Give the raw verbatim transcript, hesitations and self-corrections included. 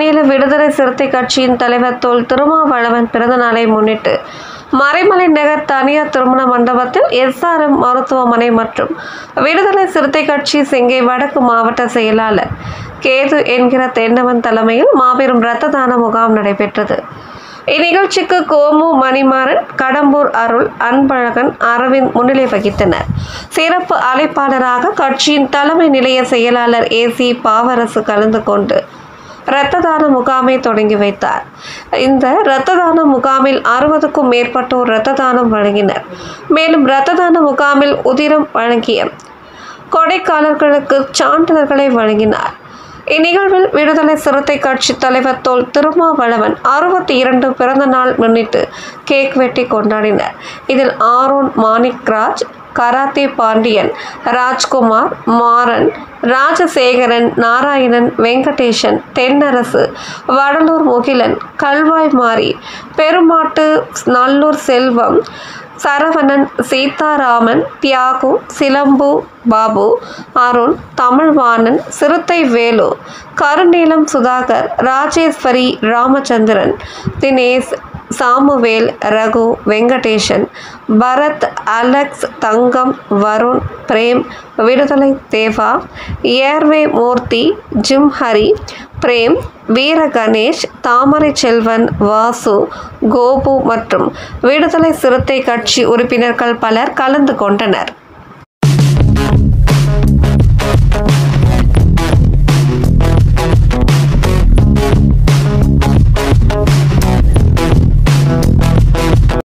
பதினேழு விடுதலை சிறுத்தை கட்சியின் தலைவர் தொல் திருமாவளவன் பிறந்த நாளை முன்னிட்டு மறைமலை நகர் தனியார் திருமண மண்டபத்தில் எஸ்ஆர்எம் மருத்துவமனை மற்றும் விடுதலை சிறுத்தை கட்சி செங்கை வடக்கு மாவட்ட செயலாளர் கேது என்கிற தென்னவன் தலைமையில் மாபெரும் இரத்த தான முகாம் நடைபெற்றது. இந்நிகழ்ச்சிக்கு கோமு மணிமாறன், கடம்பூர் அருள், அன்பழகன், அரவிந்த் முன்னிலை வகித்தனர். சிறப்பு அழைப்பாளராக கட்சியின் தலைமை நிலைய செயலாளர் ஏ சி பாவரசு கலந்து கொண்டு இரத்த தான முகாமை தொடங்கி வைத்தார். இந்த இரத்த தான முகாமில் அறுபதுக்கும் மேற்பட்டோர் இரத்த தானம் வழங்கினர். மேலும் இரத்த தான முகாமில் உதிரம் வழங்கிய கொடைக்காரர்களுக்கு சான்றிதழ்களை வழங்கினார். இந்நிகழ்வில் விடுதலை சிறுத்தை கட்சி தலைவர் தொல் திருமாவளவன் அறுபத்தி இரண்டு பிறந்த நாள் முன்னிட்டு கேக் வெட்டி கொண்டாடினர். இதில் ஆரோன், மாணிக்ராஜ், கராத்தே பாண்டியன், ராஜ்குமார், மாறன், ராஜசேகரன், நாராயணன், வெங்கடேசன், தென்னரசு, வடலூர் முகிலன், கல்வாய் மாரி, பெருமாட்டு, நல்லூர் செல்வம், சரவணன், சீதாராமன், தியாகு, சிலம்பு, பாபு, அருண், தமிழ்வாணன், சிறுத்தை வேலு, கருநீலம் சுதாகர், ராஜேஸ்வரி, ராமச்சந்திரன், தினேஷ், சாமுவேல், ரகு, வெங்கடேசன், பரத், அலெக்ஸ், தங்கம், வருண், பிரேம், விடுதலை தேவா, ஏர்வே மூர்த்தி, ஜிம்ஹரி, பிரேம், வீர கணேஷ், தாமரை செல்வன், வாசு, கோபு மற்றும் விடுதலை சிறுத்தை கட்சி உறுப்பினர்கள் பலர் கலந்து கொண்டனர்.